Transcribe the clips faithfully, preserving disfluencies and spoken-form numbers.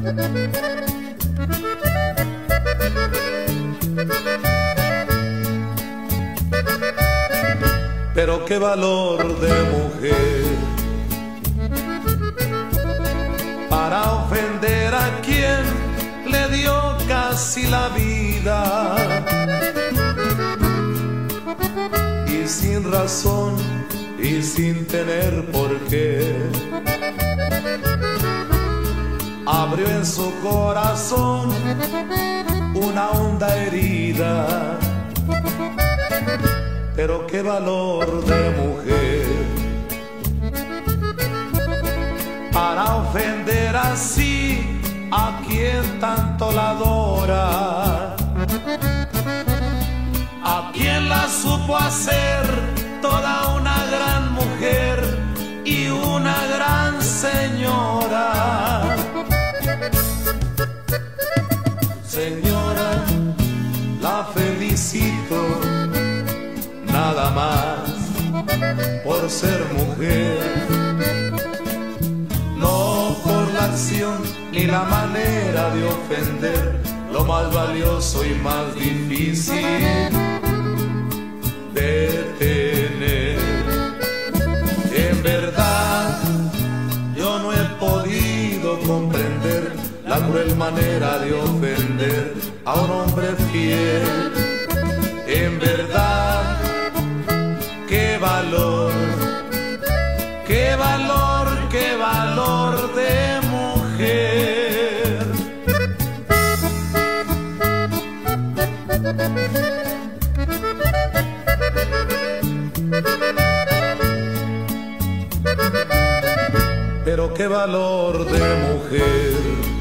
Pero qué valor de mujer para ofender a quien le dio casi la vida, y sin razón y sin tener por qué abrió en su corazón una honda herida. Pero qué valor de mujer para ofender así a quien tanto la adora, a quien la supo hacer toda una gran mujer y una gran señora. Señora, la felicito nada más por ser mujer, no por la acción ni la manera de ofender lo más valioso y más difícil de tener. En verdad yo no he podido comprender la cruel manera de ofender a un hombre fiel. En verdad, qué valor, qué valor, qué valor de mujer. Pero qué valor de mujer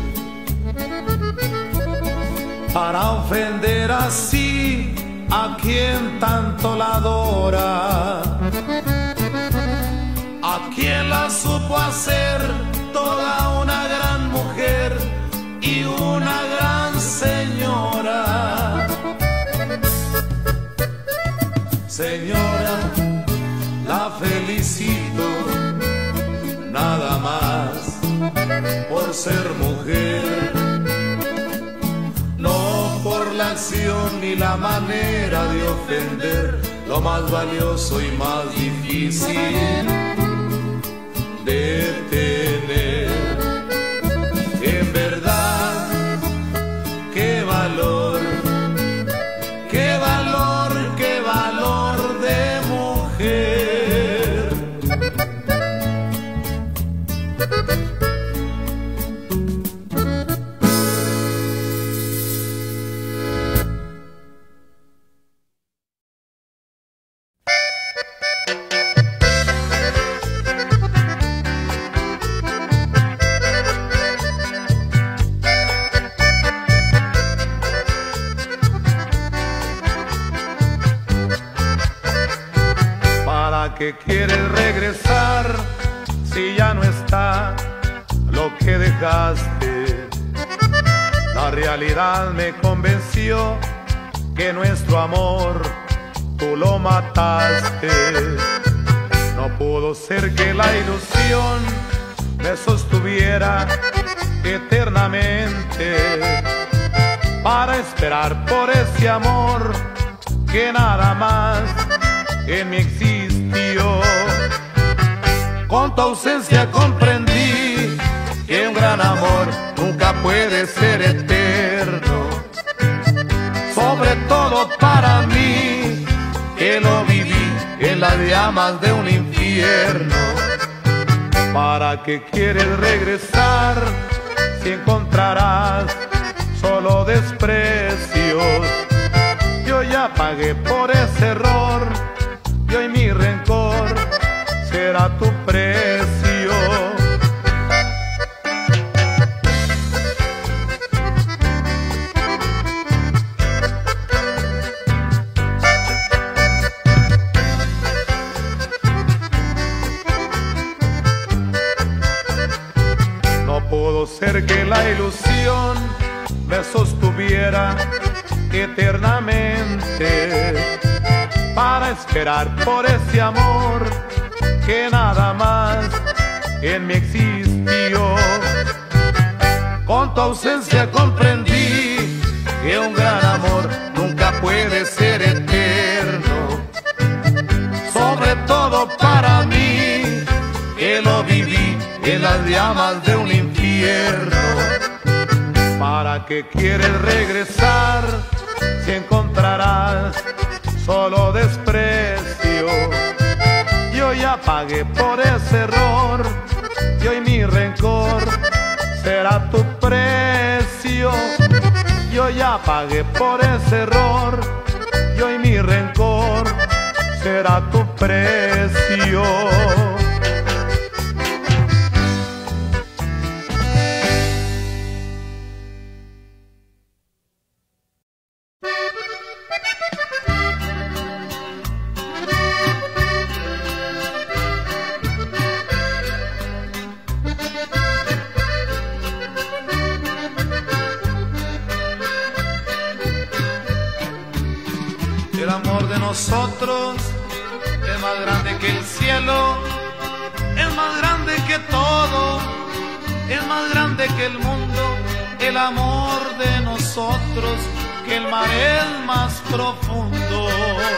para ofender así a quien tanto la adora, a quien la supo hacer toda una gran mujer y una gran señora. Señora, la felicito nada más por ser mujer, no por la acción ni la manera de ofender lo más valioso y más difícil de tener. En verdad, qué valor, qué valor, qué valor de mujer. ¿Qué quieres regresar si ya no está lo que dejaste? La realidad me convenció que nuestro amor tú lo mataste. No pudo ser que la ilusión me sostuviera eternamente para esperar por ese amor que nada más en mí existió. Con tu ausencia comprendí que un gran amor nunca puede ser eterno, sobre todo para mí, que lo viví en las llamas de un infierno. ¿Para qué quieres regresar si encontrarás solo desprecios? Yo ya pagué por ese error y hoy mi rencor será tu precio. No pudo ser que la ilusión me sostuviera eternamente para esperar por ese amor que nada más en mí existió. con tu ausencia comprendí que un gran amor nunca puede ser eterno. Sobre todo para mí, que lo viví en las llamas de un infierno. ¿Para qué quieres regresar si encontrarás solo desprecio? Yo ya pagué por ese error y hoy mi rencor será tu precio. Yo ya pagué por ese error y hoy mi rencor será tu precio. El amor de nosotros es más grande que el cielo, es más grande que todo, es más grande que el mundo. El amor de nosotros, que el mar es más profundo.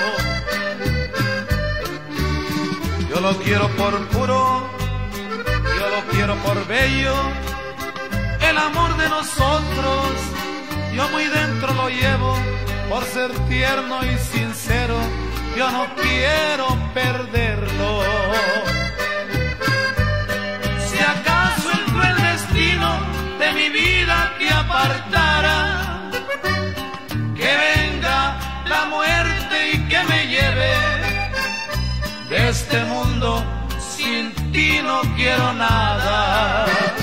Yo lo quiero por puro, yo lo quiero por bello. El amor de nosotros, yo muy dentro lo llevo. Por ser tierno y sincero, yo no quiero perderlo. Si acaso el cruel destino de mi vida te apartara, que venga la muerte y que me lleve de este mundo, sin ti no quiero nada.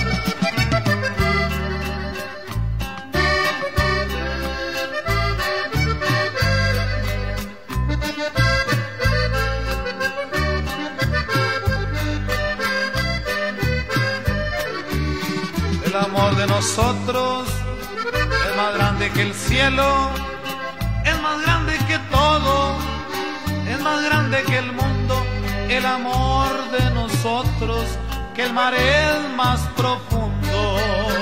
El amor de nosotros es más grande que el cielo, es más grande que todo, es más grande que el mundo. El amor de nosotros, que el mar es más profundo.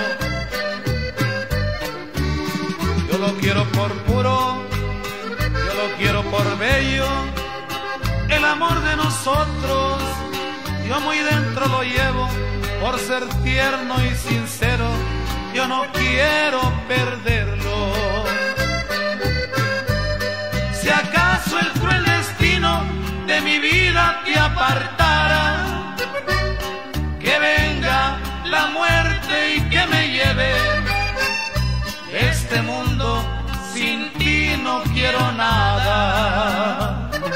Yo lo quiero por puro, yo lo quiero por bello. El amor de nosotros, yo muy dentro lo llevo. Por ser tierno y sincero, yo no quiero perderlo. Si acaso el cruel destino de mi vida te apartara, que venga la muerte y que me lleve de este mundo, sin ti no quiero nada.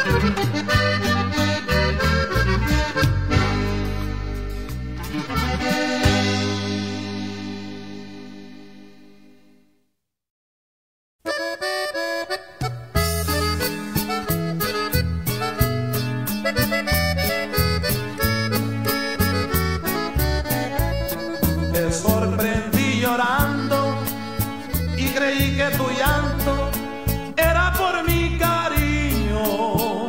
Te sorprendí llorando y creí que tu llanto era por mi cariño.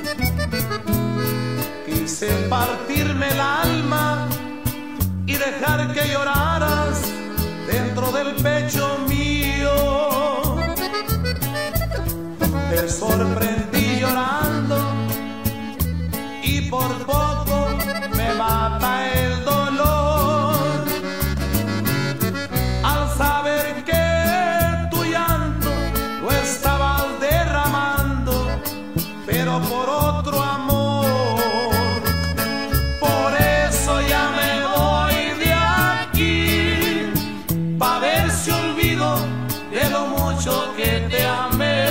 Quise partirme el alma y dejar que lloraras dentro del pecho mío. Te sorprendí llorando y por poco me mata el dolor al saber que tu llanto lo estabas derramando, pero por otro amor. Por eso ya me voy de aquí, pa' ver si olvido de lo mucho que te amé.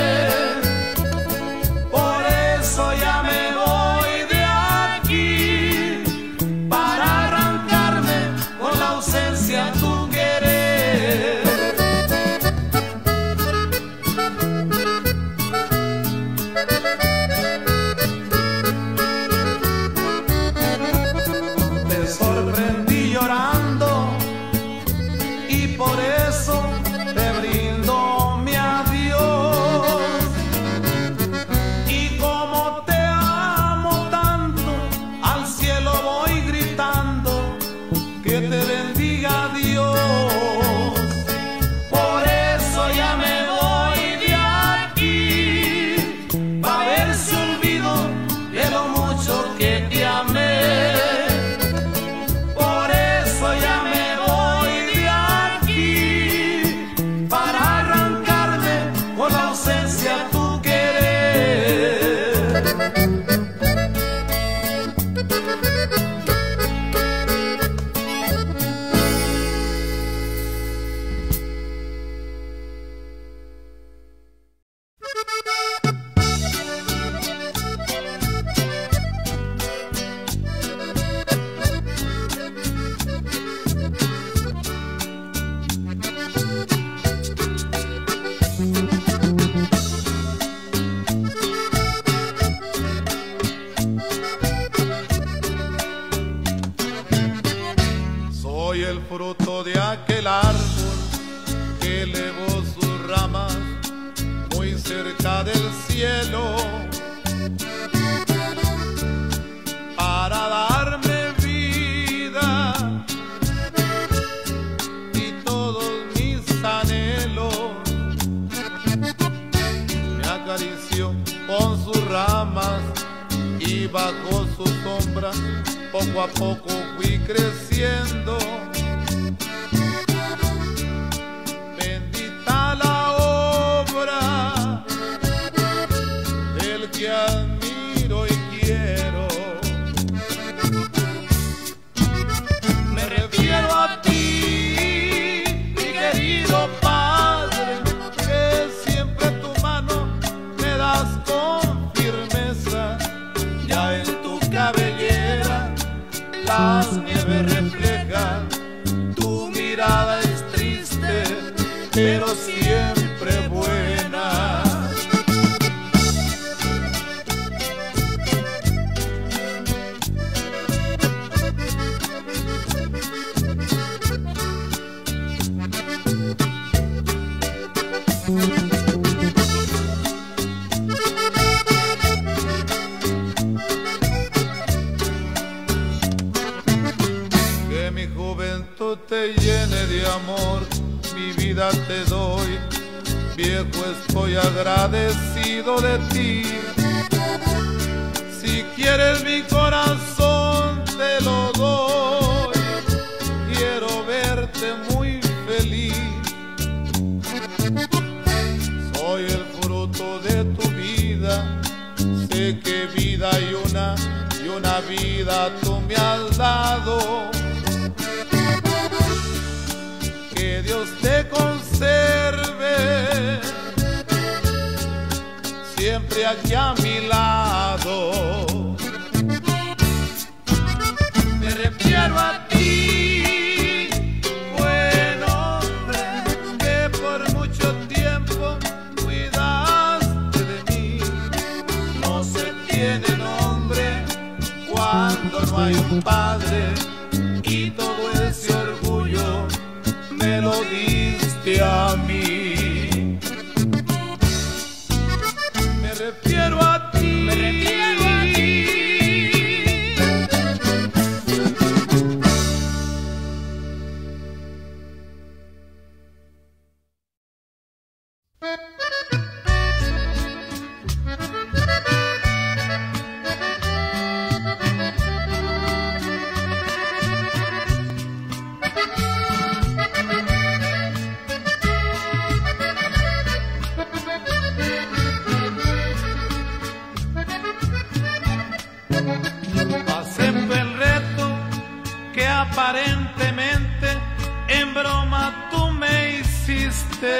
Por eso ya me voy de aquí, para arrancarme con la ausencia tu querer. Te sorprendí llorando y por eso te brindo mi adiós. Y como te amo tanto, al cielo voy gritando que te bendiga Dios. Soy el fruto de aquel árbol que elevó sus ramas muy cerca del cielo para darme vida y todos mis anhelos. Me acarició con sus ramas y bajo su sombra poco a poco fui creciendo. Bendita la obra del que admiro y quiero. Me refiero a ti, mi querido Padre, que siempre tu mano me das con firmeza. Ya en tu cabellera las nieves reflejan, tu mirada es triste, pero siempre buena. Que mi juventud te llene de amor, mi vida te doy, viejo estoy agradecido de ti. Si quieres mi corazón te lo doy, quiero verte muy feliz. Soy el fruto de tu vida, sé que vida hay una y una vida tú me has dado. Que Dios te conserve siempre aquí a mi lado. Me refiero a ti, buen hombre, que por mucho tiempo cuidaste de mí. No se tiene nombre cuando no hay un padre, y todo ese orgullo me lo diste a mí. Me refiero a ti, me refiero a ti. Acepto el reto que aparentemente en broma tú me hiciste,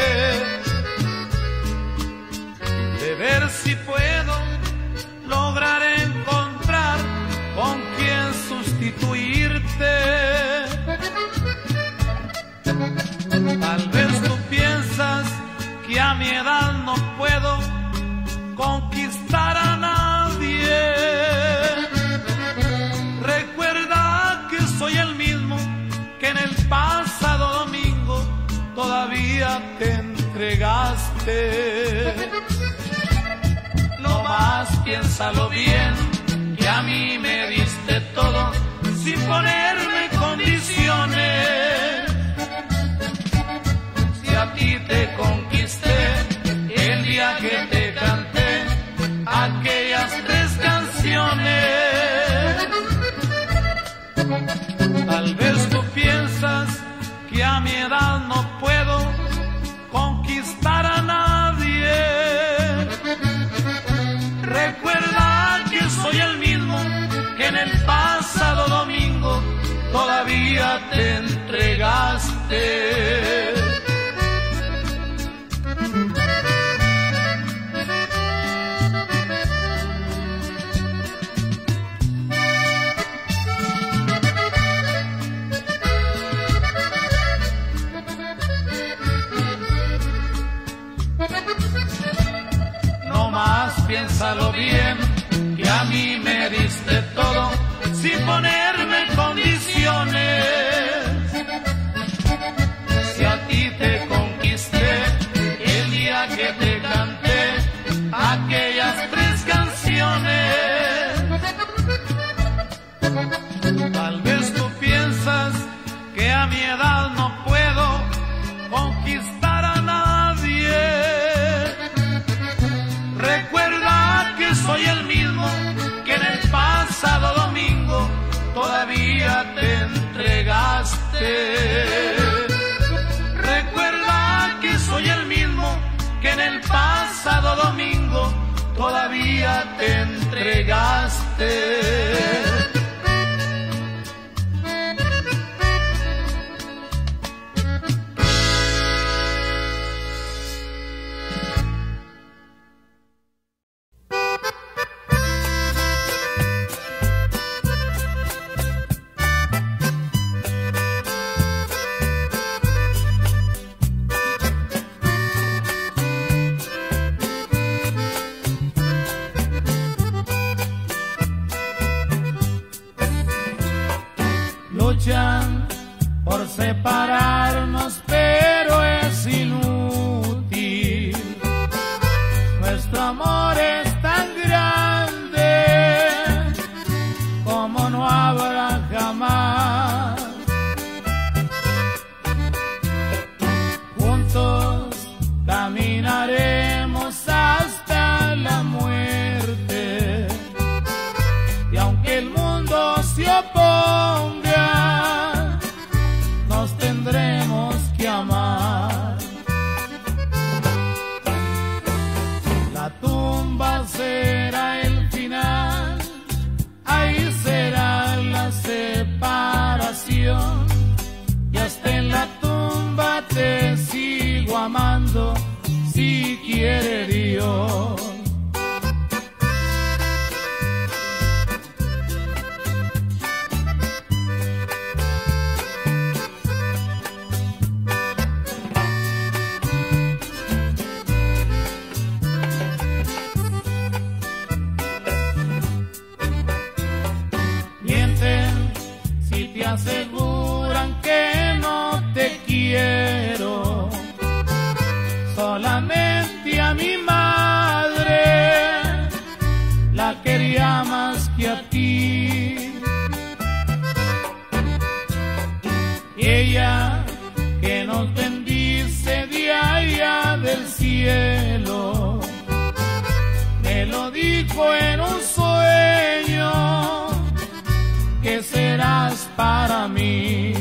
de ver si puedo lograr encontrar con quien sustituirte. Tal vez tú piensas que a mi edad no puedo conquistar a nadie. Recuerda que soy el mismo que en el pasado domingo todavía te entregaste. No más piénsalo bien, que a mí me diste todo sin ponerme condiciones. Si a ti te conquisté el día que te canté aquellas tres canciones. Tal vez tú piensas que a mi edad no puedo conquistar a nadie. Recuerda que soy el mismo que en el pasado domingo todavía te entregaste. Piénsalo bien, que a mí me diste todo sin ponerme condiciones. te entregaste. Recuerda que soy el mismo que en el pasado domingo todavía te entregaste. Luchan por separarnos, pero es inútil. Nuestro amor es tan grande como no habrá jamás. Juntos caminaremos hasta la muerte, y aunque el mundo se oponga, nos tendremos que amar. La tumba será el final, ahí será la separación, y hasta en la tumba te sigo amando, si quiere Dios. Si te aseguran que no te quiero, solamente a mi madre la quería más que a ti. Y ella que nos bendice de allá del cielo, me lo dijo en un sueño, que serás para mí.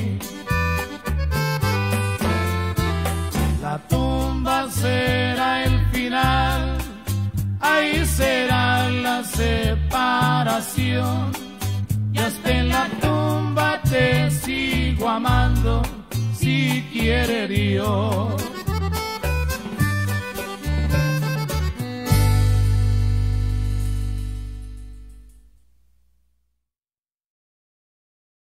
La tumba será el final, ahí será la separación, y hasta en la tumba te sigo amando, si quiere Dios.